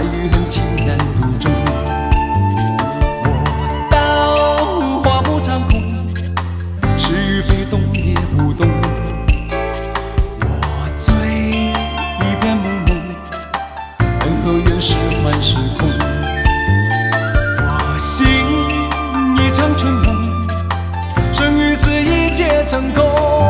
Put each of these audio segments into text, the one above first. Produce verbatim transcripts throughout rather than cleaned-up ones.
与恨情难独钟。我道花不长空，是与非懂也不懂。我醉一片朦胧，恩和怨是幻是空。我醒一场春梦，生与死一皆成空。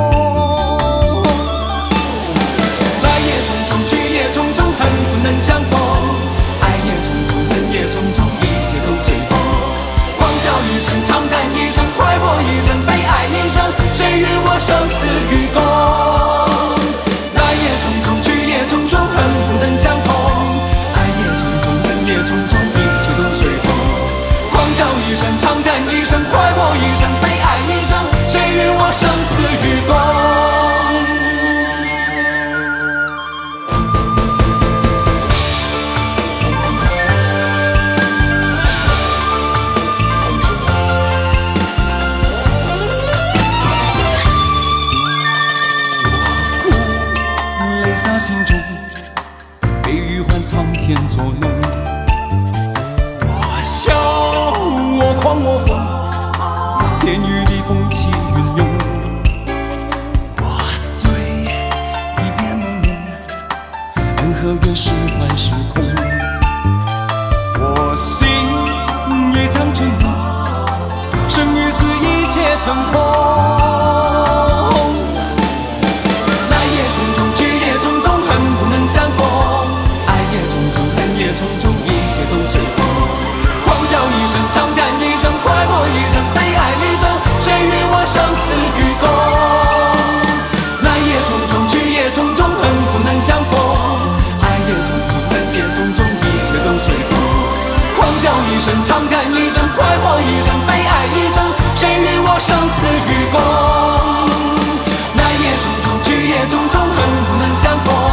来也匆匆，去也匆匆，恨不能相逢。爱也匆匆，恨也匆匆，一切都随风。狂笑一声，长叹一声，快活一生，悲哀一生，谁与我生死与共？来也匆匆，去也匆匆，恨不能相逢。爱也匆匆，恨也匆匆，一切都随风。狂笑一声，长叹一声，快活一生，悲哀一生，谁与我生死与共？洒心中，悲与欢苍天作弄。我笑，我狂，我疯，天与地风起云涌。我醉，一片朦胧，恩和怨是幻是空。我醒，一场春梦，生与死一切成空。相逢，爱也匆匆，恨也匆匆，一切都随风。狂笑一声，长叹一声，快活一生，悲哀一生，谁与我生死与共？来也匆匆，去也匆匆，恨不能相逢。爱也匆匆，恨也匆匆，一切都随风。狂笑一声，长叹一声，快活一生，悲哀一生，谁与我生死与共？来也匆匆，去也匆匆，恨不能相逢。